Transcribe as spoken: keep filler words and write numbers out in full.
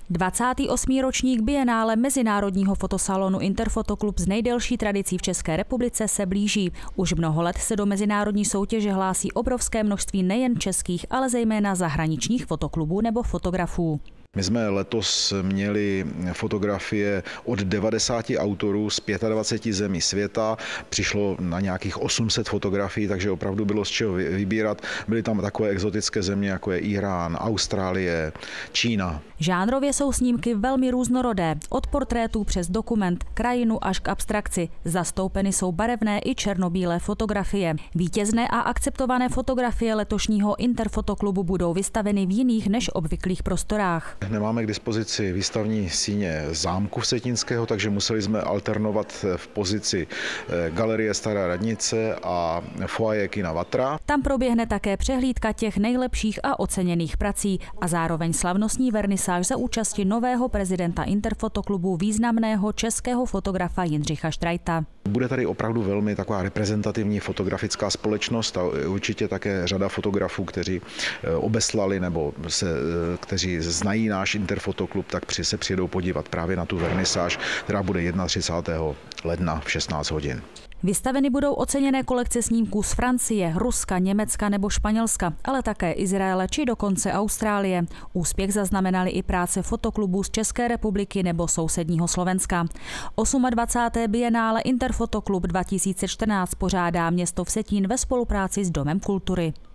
dvacátý osmý ročník bienále Mezinárodního fotosalonu Interfotoklub s nejdelší tradicí v České republice se blíží. Už mnoho let se do mezinárodní soutěže hlásí obrovské množství nejen českých, ale zejména zahraničních fotoklubů nebo fotografů. My jsme letos měli fotografie od devadesáti autorů z dvaceti pěti zemí světa. Přišlo na nějakých osm set fotografií, takže opravdu bylo z čeho vybírat. Byly tam takové exotické země, jako je Irán, Austrálie, Čína. Žánrově jsou snímky velmi různorodé, od portrétů přes dokument, krajinu až k abstrakci. Zastoupeny jsou barevné i černobílé fotografie. Vítězné a akceptované fotografie letošního Interfotoklubu budou vystaveny v jiných než obvyklých prostorách. Nemáme k dispozici výstavní síně zámku Vsetínského, takže museli jsme alternovat v pozici Galerie Stará radnice a foyer kina Vatra. Tam proběhne také přehlídka těch nejlepších a oceněných prací a zároveň slavnostní vernisáž za účasti nového prezidenta Interfotoklubu, významného českého fotografa Jindřicha Štrajta. Bude tady opravdu velmi taková reprezentativní fotografická společnost a určitě také řada fotografů, kteří obeslali nebo se, kteří znají náš Interfotoklub, tak při se přijedou podívat právě na tu vernisáž, která bude třicátého prvního ledna v šestnáct hodin. Vystaveny budou oceněné kolekce snímků z Francie, Ruska, Německa nebo Španělska, ale také Izraele či dokonce Austrálie. Úspěch zaznamenaly i práce fotoklubů z České republiky nebo sousedního Slovenska. dvacáté osmé bienále Interfotoklub dva tisíce čtrnáct pořádá město Vsetín ve spolupráci s Domem kultury.